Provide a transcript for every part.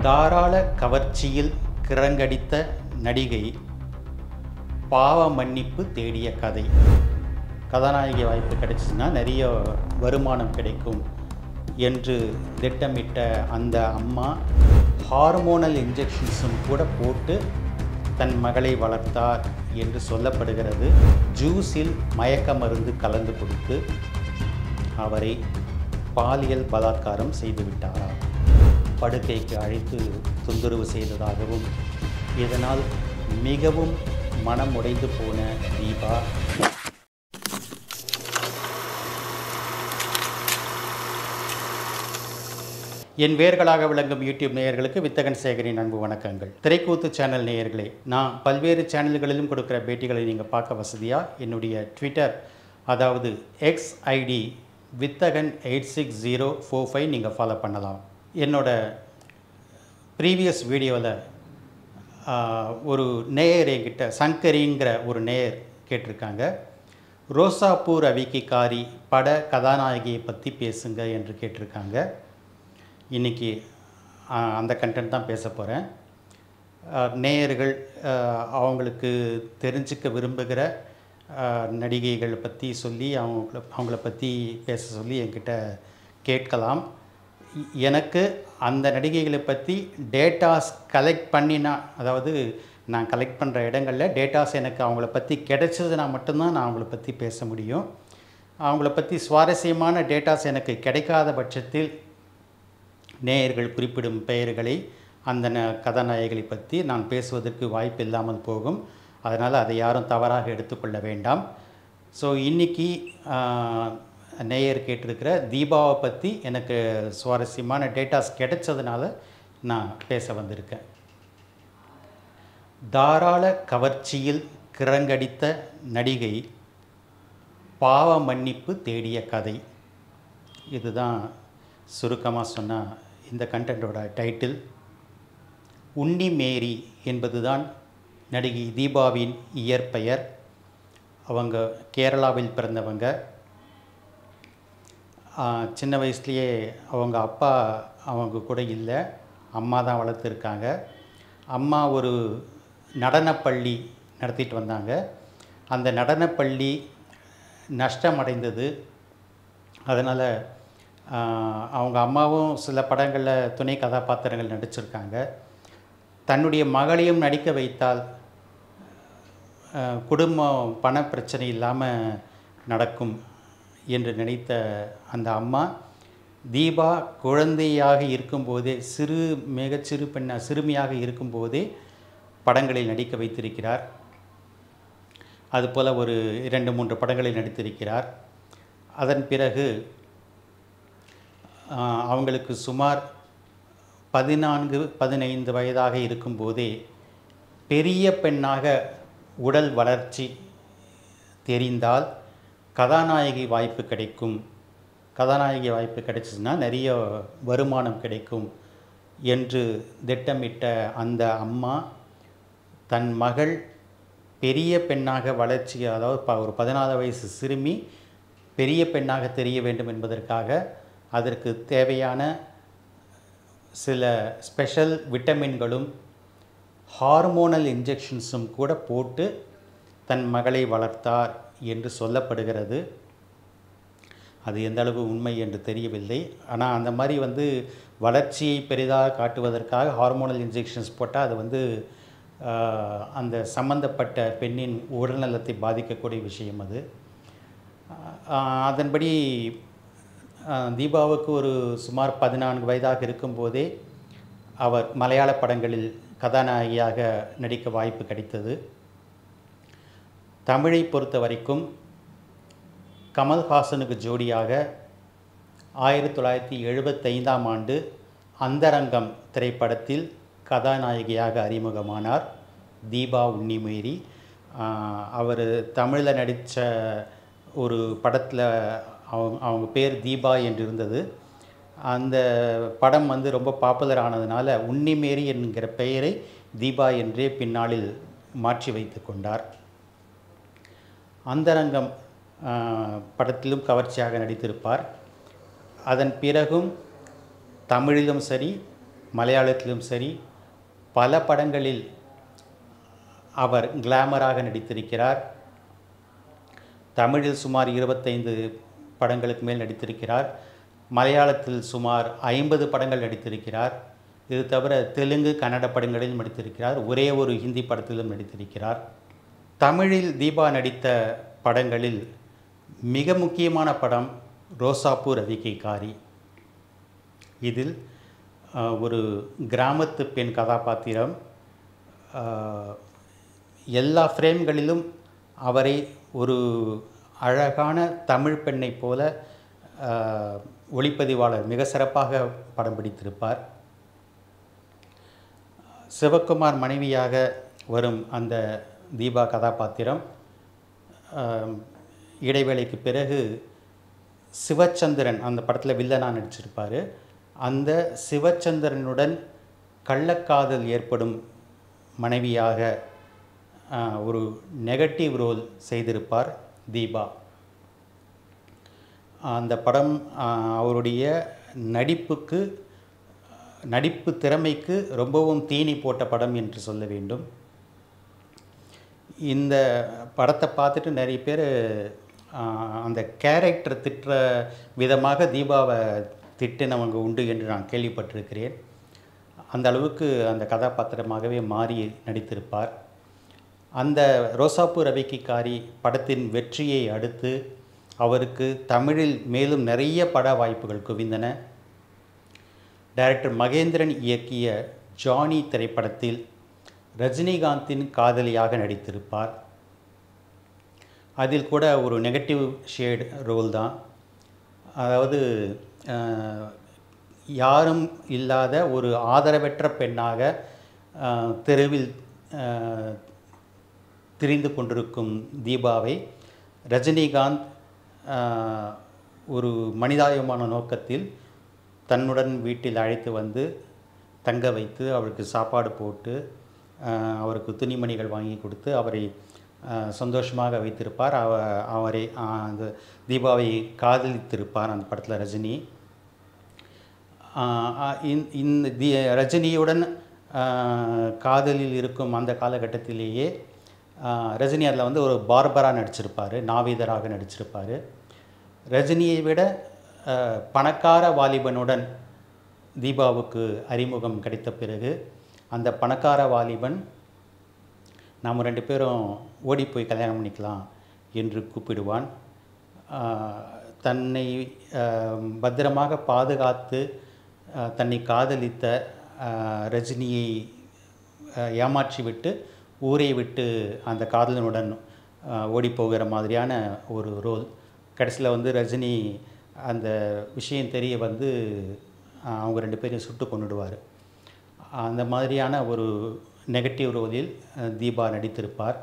தாராள கவர்ச்சியில் கிறங்கடித்த நடிகை பாவ மன்னிப்பு தேடிய கதை. கதாநாயகி வாய்ப்பு கிடைச்சிச்சுன்னா நிறைய வருமானம் கிடைக்கும் என்று திட்டமிட்ட அந்த அம்மா ஹார்மோனல் இன்ஜெக்ஷன்ஸும் கூட போட்டு தன் மகளை வளர்த்தார் என்று சொல்லப்படுகிறது. ஜூஸில் மயக்க மருந்து கலந்து கொடுத்து அவரை பாலியல் பலாத்காரம் செய்துவிட்டாராம். படுக்கைக்கு அழைத்து தொந்தரவு செய்ததாகவும் இதனால் மிகவும் மனம் உடைந்து போன தீபா என் வேர்களாக விளங்கும் யூடியூப் நேயர்களுக்கு வித்தகன் சேகரின் அன்பு வணக்கங்கள். திரைக்கூத்து சேனல் நேயர்களே, நான் பல்வேறு சேனல்களிலும் கொடுக்குற பேட்டிகளை நீங்கள் பார்க்க வசதியாக என்னுடைய ட்விட்டர் அதாவது எக்ஸ் ஐடி வித்தகன் 86045 நீங்கள் ஃபாலோ பண்ணலாம். என்னோட ப்ரீவியஸ் வீடியோவில் ஒரு நேயர் என்கிட்ட சங்கரிங்கிற ஒரு நேயர் கேட்டிருக்காங்க, ரோசாப்பூ ரவிக்கு காரி பட கதாநாயகியை பற்றி பேசுங்க என்று கேட்டிருக்காங்க. இன்றைக்கி அந்த கண்டென்ட் தான் பேச போகிறேன். நேயர்கள் அவங்களுக்கு தெரிஞ்சுக்க விரும்புகிற நடிகைகளை பற்றி சொல்லி அவங்கள பற்றி பேச சொல்லி என்கிட்ட கேட்கலாம். எனக்கு அந்த நடிகைகளை பற்றி டேட்டாஸ் கலெக்ட் பண்ணினா, அதாவது நான் கலெக்ட் பண்ணுற இடங்களில் டேட்டாஸ் எனக்கு அவங்கள பற்றி கிடைச்சதுன்னா மட்டும்தான் நான் அவங்கள பற்றி பேச முடியும். அவங்கள பற்றி சுவாரஸ்யமான டேட்டாஸ் எனக்கு கிடைக்காத பட்சத்தில் நேயர்கள் குறிப்பிடும் பெயர்களை அந்த கதாநாயகிகளை பற்றி நான் பேசுவதற்கு வாய்ப்பு இல்லாமல் போகும். அதனால் அதை யாரும் தவறாக எடுத்துக்கொள்ள வேண்டாம். ஸோ இன்றைக்கி நேயர் கேட்டிருக்கிற தீபாவை பற்றி எனக்கு சுவாரஸ்யமான டேட்டாஸ் கிடைச்சதுனால நான் பேச வந்திருக்கேன். தாராள கவர்ச்சியில் கிறங்கடித்த நடிகை பாவ மன்னிப்பு தேடிய கதை. இதுதான் சுருக்கமாக சொன்னால் இந்த கண்டென்ட்டோட டைட்டில். உன்னி மேரி என்பதுதான் நடிகை தீபாவின் இயற்பெயர். அவங்க கேரளாவில் பிறந்தவங்க. சின்ன வயசுலேயே அவங்க அப்பா அவங்க கூட இல்லை, அம்மா தான் வளர்த்துருக்காங்க. அம்மா ஒரு நடனப்பள்ளி நடத்திட்டு வந்தாங்க. அந்த நடனப்பள்ளி நஷ்டமடைந்தது. அதனால் அவங்க அம்மாவும் சில படங்களில் துணை கதாபாத்திரங்கள் நடிச்சிருக்காங்க. தன்னுடைய மகளையும் நடிக்க வைத்தால் குடும்பம் பண பிரச்சனை இல்லாமல் நடக்கும் என்று நினைத்த அந்த அம்மா தீபா குழந்தையாக இருக்கும்போதே சிறுமியாக இருக்கும்போதே படங்களில் நடிக்க வைத்திருக்கிறார். அதுபோல் ஒரு 2-3 படங்களில் நடித்திருக்கிறார். அதன் பிறகு அவங்களுக்கு சுமார் 14-15 வயதாக இருக்கும்போதே பெரிய பெண்ணாக உடல் வளர்ச்சி தெரிந்தால் கதாநாயகி வாய்ப்பு கிடைக்கும், கதாநாயகி வாய்ப்பு கிடைச்சிச்சுன்னா நிறைய வருமானம் கிடைக்கும் என்று திட்டமிட்ட அந்த அம்மா தன் மகள் பெரிய பெண்ணாக வளர்ச்சி, அதாவது ஒரு 14 வயசு சிறுமி பெரிய பெண்ணாக தெரிய வேண்டும் என்பதற்காக அதற்கு தேவையான சில ஸ்பெஷல் விட்டமின்களும் ஹார்மோனல் இன்ஜெக்ஷன்ஸும் கூட போட்டு தன் மகளை வளர்த்தார் என்று சொல்லப்படுகிறது. அது எந்த அளவு உண்மை என்று தெரியவில்லை. ஆனால் அந்த மாதிரி வளர்ச்சியை பெரிதாக காட்டுவதற்காக ஹார்மோனல் இன்ஜெக்ஷன்ஸ் போட்டால் அது அந்த சம்பந்தப்பட்ட பெண்ணின் உடல்நலத்தை பாதிக்கக்கூடிய விஷயம் அது. அதன்படி தீபாவுக்கு ஒரு சுமார் 14 வயதாக இருக்கும்போதே அவர் மலையாள படங்களில் கதாநாயகியாக நடிக்க வாய்ப்பு கிடைத்தது. தமிழை பொறுத்த வரைக்கும் கமல்ஹாசனுக்கு ஜோடியாக 1975ஆம் ஆண்டு அந்தரங்கம் திரைப்படத்தில் கதாநாயகியாக அறிமுகமானார் தீபா உன்னிமேரி. அவர் தமிழில் நடித்த ஒரு படத்தில் அவங்க பேர் தீபா என்று இருந்தது. அந்த படம் ரொம்ப பாப்புலர் ஆனதுனால உன்னிமேரி என்கிற பெயரை தீபா என்றே பின்னாளில் மாற்றி வைத்து கொண்டார். அந்தரங்கம் படத்திலும் கவர்ச்சியாக நடித்திருப்பார். அதன் பிறகும் தமிழிலும் சரி மலையாளத்திலும் சரி பல படங்களில் அவர் கிளாமராக நடித்திருக்கிறார். தமிழில் சுமார் 25 படங்களுக்கு மேல் நடித்திருக்கிறார். மலையாளத்தில் சுமார் 50 படங்கள் நடித்திருக்கிறார். இது தவிர தெலுங்கு, கன்னட படங்களிலும் நடித்திருக்கிறார். ஒரே ஒரு ஹிந்தி படத்திலும் நடித்திருக்கிறார். தமிழில் தீபா நடித்த படங்களில் மிக முக்கியமான படம் ரோசாப்பூ ரவிக்கை காரி. இதில் ஒரு கிராமத்து பெண் கதாபாத்திரம். எல்லா ஃப்ரேம்களிலும் அவரை ஒரு அழகான தமிழ் பெண்ணை போல ஒளிப்பதிவாளர் மிக சிறப்பாக படம் பிடித்திருப்பார். சிவகுமார் மனைவியாக வரும் அந்த தீபா கதாபாத்திரம் இடைவேளைக்கு பிறகு சிவச்சந்திரன் அந்த படத்தில் வில்லனாக நடிச்சிருப்பார். அந்த சிவச்சந்திரனுடன் கள்ளக்காதல் ஏற்படும் மனைவியாக ஒரு நெகட்டிவ் ரோல் செய்திருப்பார் தீபா. அந்த படம் அவருடைய நடிப்பு திறமைக்கு ரொம்பவும் தீனி போட்ட படம் என்று சொல்ல வேண்டும். இந்த படத்தை பார்த்துட்டு நிறைய பேர் அந்த கேரக்டர் திட்டுற விதமாக தீபாவை திட்டினவங்க உண்டு என்று நான் கேள்விப்பட்டிருக்கிறேன். அந்த அளவுக்கு அந்த கதாபாத்திரமாகவே மாறி நடித்திருப்பார். அந்த ரோசாப்பூ ரவிக்கை காரி படத்தின் வெற்றியை அடுத்து அவருக்கு தமிழில் மேலும் நிறைய பட வாய்ப்புகள் குவிந்தன. டைரக்டர் மகேந்திரன் இயக்கிய ஜானி திரைப்படத்தில் ரஜினிகாந்தின் காதலியாக நடித்திருப்பார். அதில் கூட ஒரு நெகட்டிவ் ஷேட் ரோல் தான். அதாவது யாரும் இல்லாத ஒரு ஆதரவற்ற பெண்ணாக தெருவில் திரிந்து கொண்டிருக்கும் தீபாவை ரஜினிகாந்த் ஒரு மனிதாயமான நோக்கத்தில் தன்னுடன் வீட்டில் அழைத்து வந்து தங்க வைத்து அவருக்கு சாப்பாடு போட்டு அவருக்கு துணிமணிகள் வாங்கி கொடுத்து அவரை சந்தோஷமாக வைத்திருப்பார். அவரை அந்த தீபாவை காதலித்திருப்பார் அந்த படத்தில் ரஜினி. இந்த ரஜினியுடன் காதலில் இருக்கும் அந்த காலகட்டத்திலேயே ரஜினி அதில் வந்து ஒரு பார்பராக நடிச்சிருப்பார், நாவீதராக நடிச்சிருப்பார். ரஜினியை விட பணக்கார வாலிபனுடன் தீபாவுக்கு அறிமுகம் கிடைத்த பிறகு அந்த பணக்கார வாலிபன் நாம் 2 பேரும் ஓடி போய் கல்யாணம் பண்ணிக்கலாம் என்று கூப்பிடுவான். தன்னை பத்திரமாக பாதுகாத்து தன்னை காதலித்த ரஜினியை ஏமாற்றிவிட்டு ஊரை விட்டு அந்த காதலனுடன் ஓடிப்போகிற மாதிரியான ஒரு ரோல். கடைசியில் வந்து ரஜினி அந்த விஷயம் தெரிய வந்து அவங்க 2 பேரையும் சுட்டு கொன்னுடுவார். அந்த மாதிரியான ஒரு நெகட்டிவ் ரோலில் தீபா நடித்திருப்பார்.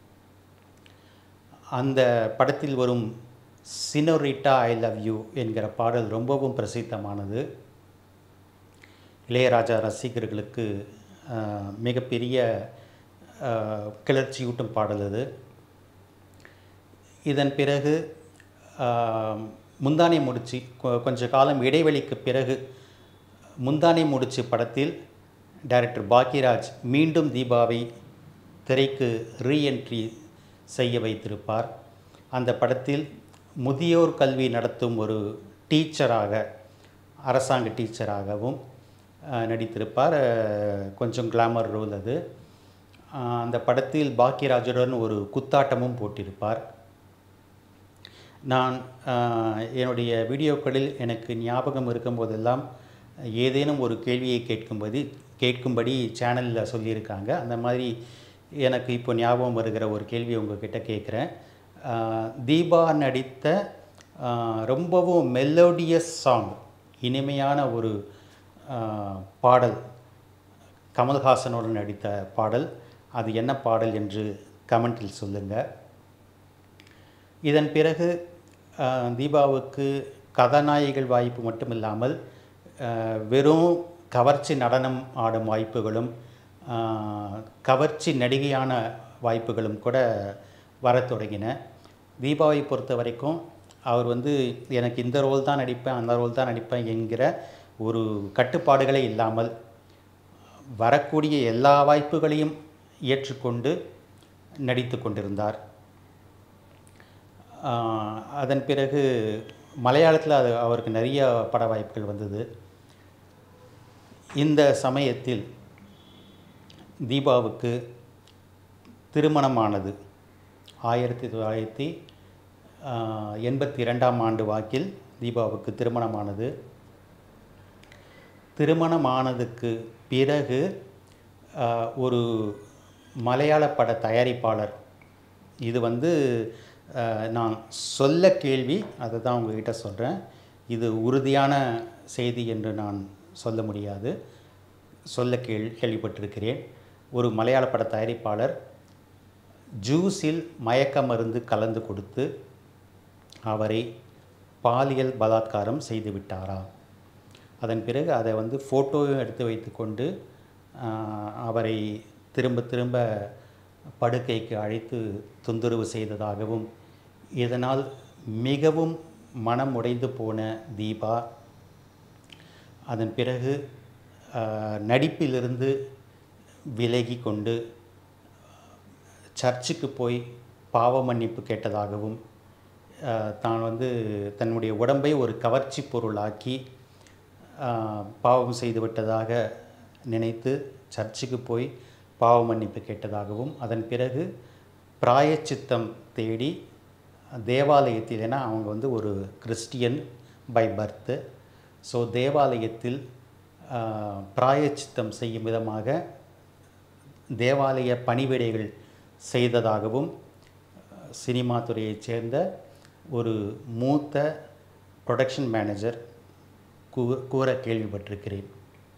அந்த படத்தில் வரும் சினோரிட்டா ஐ லவ் யூ என்கிற பாடல் ரொம்பவும் பிரசித்தமானது. இளையராஜா ரசிகர்களுக்கு மிகப்பெரிய கிளர்ச்சியூட்டும் பாடல் அது. இதன் பிறகு முந்தானை முடிச்சு கொஞ்ச காலம் இடைவெளிக்கு பிறகு முந்தானை முடிச்சு படத்தில் டைரக்டர் பாக்யராஜ் மீண்டும் தீபாவை திரைக்கு ரீஎன்ட்ரி செய்ய வைத்திருப்பார். அந்த படத்தில் முதியோர் கல்வி நடத்தும் ஒரு டீச்சராக, அரசாங்க டீச்சராகவும் நடித்திருப்பார். கொஞ்சம் கிளாமர் ரோல் அது. அந்த படத்தில் பாக்யராஜுடன் ஒரு குத்தாட்டமும் போட்டிருப்பார். நான் என்னுடைய வீடியோக்களில் எனக்கு ஞாபகம் இருக்கும்போதெல்லாம் ஏதேனும் ஒரு கேள்வியை கேட்கும்படி சேனலில் சொல்லியிருக்காங்க. அந்த மாதிரி எனக்கு இப்போ ஞாபகம் வருகிற ஒரு கேள்வி உங்கள்கிட்ட கேட்குறேன். தீபா நடித்த ரொம்பவும் மெலோடியஸ் சாங், இனிமையான ஒரு பாடல், கமல்ஹாசனுடன் நடித்த பாடல், அது என்ன பாடல் என்று கமெண்டில் சொல்லுங்கள். இதன் பிறகு தீபாவுக்கு கதாநாயகிகள் வாய்ப்பு மட்டும் இல்லாமல் வெறும் கவர்ச்சி நடனம் ஆடும் வாய்ப்புகளும் கவர்ச்சி நடிகையான வாய்ப்புகளும் கூட வரத் தொடங்கின. தீபாவை பொறுத்த வரைக்கும் அவர் வந்து எனக்கு இந்த ரோல் தான் நடிப்பேன், அந்த ரோல் தான் நடிப்பேன் என்கிற ஒரு கட்டுப்பாடுகளே இல்லாமல் வரக்கூடிய எல்லா வாய்ப்புகளையும் ஏற்றுக்கொண்டு நடித்து கொண்டிருந்தார். அதன் பிறகு மலையாளத்தில் அவருக்கு நிறைய பட வாய்ப்புகள் வந்தது. இந்த சமயத்தில் தீபாவுக்கு திருமணமானது. 1982ஆம் ஆண்டு வாக்கில் தீபாவுக்கு திருமணமானது. திருமணமானதுக்கு பிறகு ஒரு மலையாள பட தயாரிப்பாளர், இது நான் சொல்ல கேள்வி, அதை தான் உங்ககிட்ட சொல்கிறேன். இது உறுதியான செய்தி என்று நான் சொல்ல முடியாது, சொல்ல கேள்விப்பட்டிருக்கிறேன். ஒரு மலையாள பட தயாரிப்பாளர் ஜூஸில் மயக்க மருந்து கலந்து கொடுத்து அவரை பாலியல் பலாத்காரம் செய்து விட்டாராம். அதன் பிறகு அதை ஃபோட்டோவும் எடுத்து வைத்துக்கொண்டு அவரை திரும்ப திரும்ப படுக்கைக்கு அழைத்து தொந்தரவு செய்ததாகவும், இதனால் மிகவும் மனம் உடைந்து போன தீபா அதன் பிறகு நடிப்பிலிருந்து விலகி கொண்டு சர்ச்சுக்கு போய் பாவ மன்னிப்பு கேட்டதாகவும், தான் தன்னுடைய உடம்பை ஒரு கவர்ச்சி பொருளாக்கி பாவம் செய்துவிட்டதாக நினைத்து சர்ச்சுக்கு போய் பாவ மன்னிப்பு கேட்டதாகவும், அதன் பிறகு பிராயச்சித்தம் தேடி தேவாலயத்தில், ஏன்னா அவங்க ஒரு கிறிஸ்டியன் பை பர்த்து, ஸோ தேவாலயத்தில் பிராயச்சித்தம் செய்யும் விதமாக தேவாலய பணிவிடைகள் செய்ததாகவும் சினிமா துறையைச் சேர்ந்த ஒரு மூத்த ப்ரொடக்ஷன் மேனேஜர் கூற கேள்விப்பட்டிருக்கிறேன்.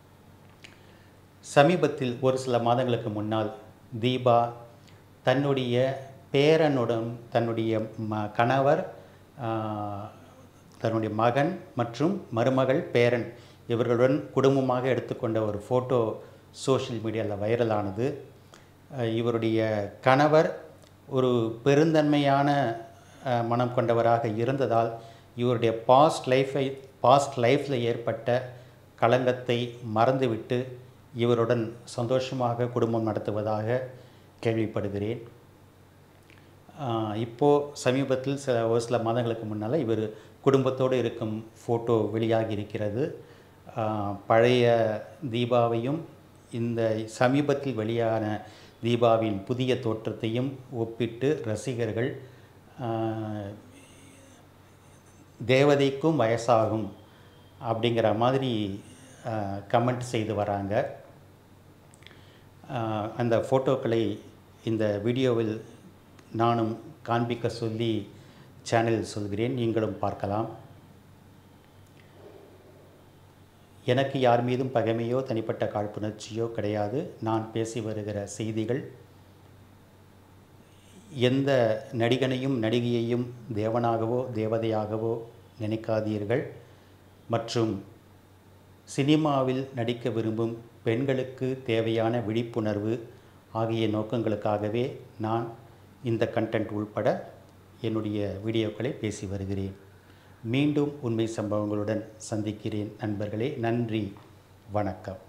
சமீபத்தில் ஒரு சில மாதங்களுக்கு முன்னால் தீபா தன்னுடைய பேரனுடன், தன்னுடைய கணவர், தன்னுடைய மகன் மற்றும் மருமகள், பேரன் இவர்களுடன் குடும்பமாக எடுத்துக்கொண்ட ஒரு ஃபோட்டோ சோஷியல் மீடியாவில் வைரலானது. இவருடைய கணவர் ஒரு பெருந்தன்மையான மனம் கொண்டவராக இருந்ததால் இவருடைய பாஸ்ட் லைஃப்பில் ஏற்பட்ட களங்கத்தை மறந்துவிட்டு இவருடன் சந்தோஷமாக குடும்பம் நடத்துவதாக கேள்விப்படுகிறேன். இப்போது சமீபத்தில் ஒரு சில மாதங்களுக்கு முன்னால் இவர் குடும்பத்தோடு இருக்கும் ஃபோட்டோ வெளியாகி இருக்கிறது. பழைய தீபாவையும் இந்த சமீபத்தில் வெளியான தீபாவின் புதிய தோற்றத்தையும் ஒப்பிட்டு ரசிகர்கள் தேவதைக்கும் வயசாகும் அப்படிங்கிற மாதிரி கமெண்ட் செய்து வராங்க. அந்த ஃபோட்டோக்களை இந்த வீடியோவில் நானும் காண்பிக்க சொல்லி சேனலில் சொல்கிறேன், நீங்களும் பார்க்கலாம். எனக்கு யார் மீதும் பகைமையோ தனிப்பட்ட காழ்ப்புணர்ச்சியோ கிடையாது. நான் பேசி வருகிற செய்திகள் எந்த நடிகனையும் நடிகையையும் தேவனாகவோ தேவதையாகவோ நினைக்காதீர்கள். மற்றும் சினிமாவில் நடிக்க விரும்பும் பெண்களுக்கு தேவையான விழிப்புணர்வு ஆகிய நோக்கங்களுக்காகவே நான் இந்த கண்டென்ட் உள்பட என்னுடைய வீடியோக்களை பேசி வருகிறேன். மீண்டும் உண்மை சம்பவங்களுடன் சந்திக்கிறேன் நண்பர்களே. நன்றி, வணக்கம்.